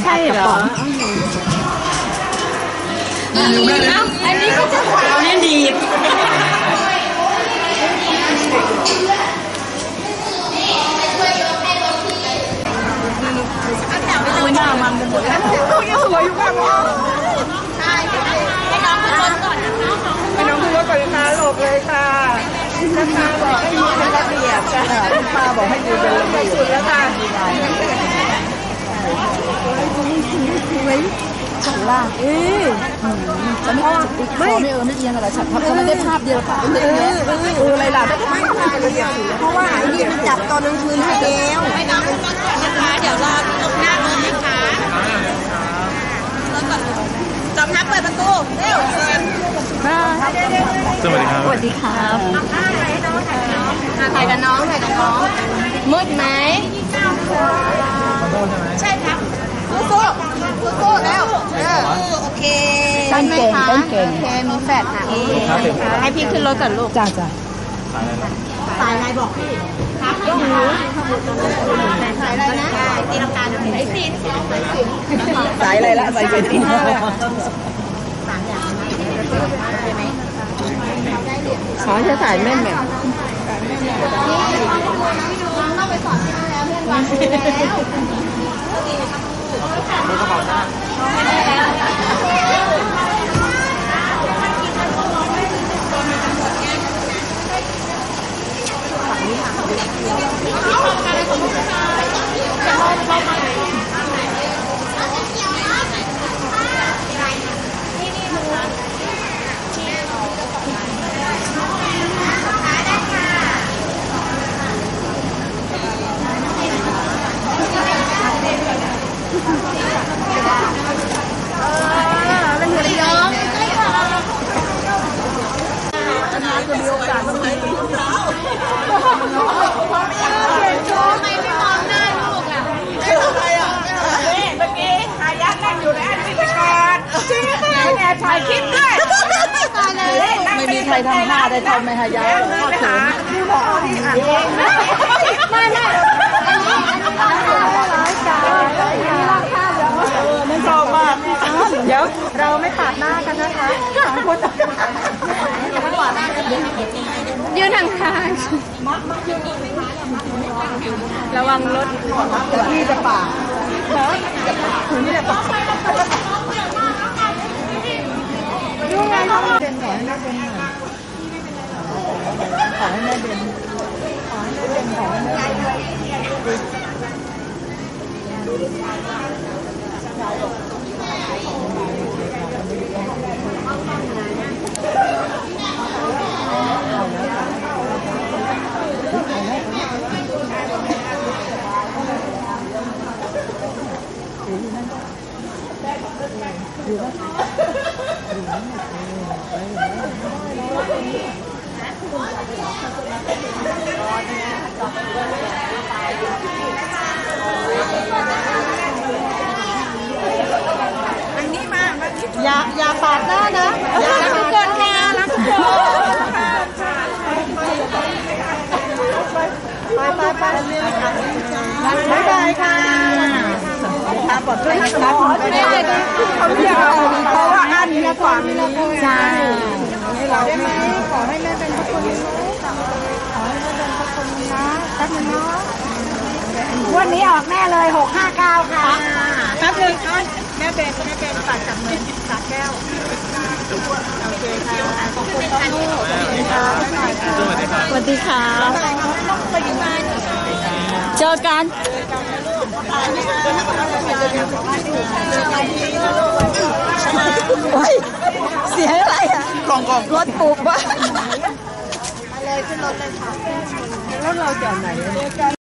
ใช่เหรออันนี้ก็จะเอาเนี่ยดีบคุยหน้ามันกันหมดแล้วเขายังสวยอยู่ค่ะพ่อให้น้องขึ้นรถก่อนนะคะให้น้องขึ้นรถก่อนนะคะหลบเลยค่ะนะคะบอกให้ยืนเป็นระเบียบค่ะป้าบอกให้ยืนเป็นระเบียบสุดแล้วค่ะฉันล่ะฉันไม่ไม่เอียงอะไรฉันทำไม่ได้ภาพเดียวค่ะอะไรล่ะไม่ถ่ายเลยเพราะว่าไอ้นี่มันจับตอนกลางคืนให้แล้วไม่ต้องขึ้นรถก่อนนะคะเดี๋ยวรอตรงหน้ารถนะคะรถก่อนจอมทัพเปิดประตูเร็วสวัสดีครับสวัสดีครับถ่ายกับน้องมืดไหมใช่ครับสู้แล้วโอเคต้นเก่งโอเคมีแฟดค่ะให้พี่ขึ้นรถก่อนลูกจ้าสายอะไรบอกพี่ครับก็หูสายอะไรนะตีลังกาสายสินสายอะไรละสายสินขอจะสายแม่แม่น้องไปสอนที่นั่นแล้วเพื่อนวันแล้วถ่ายคลิปด้วยไม่มีใครทำท่าได้ทำไหมฮะยายพ่อเขินพี่บอกที่อ่านเองไม่ไม่ชอบมากเดี๋ยวเราไม่ปาดหน้ากันนะคะสองคนยืนห่างๆระวังรถพี่จะปาดนี่จะปาดดูไงเขาเป็นขอให้แม่เป็นหน่อยขอให้แม่เป็นขอให้แม่เป็นขอให้แม่อย่าปาดหน้านะรักทุกคนค่ะรักทุกคนไปบ๊ายบายค่ะปลอดภัยนะคะเขาเรียกเพราะว่าอันนี้ความใช่เราได้ไหมขอให้แม่เป็นทุกคนขอให้แม่เป็นทุกคนนะแป๊บนึงเนาะวันนี้ออกแม่เลย659ค่ะแป๊บนึงแม่เป็นฝากจับมือฝากแก้วโอเคค่ะขอบคุณค่ะสวัสดีค่ะเจอกันเสียอะไรอ่ะกล่องรถปลูกวะไปเลยขึ้นรถเลยค่ะแล้วเราจะไหน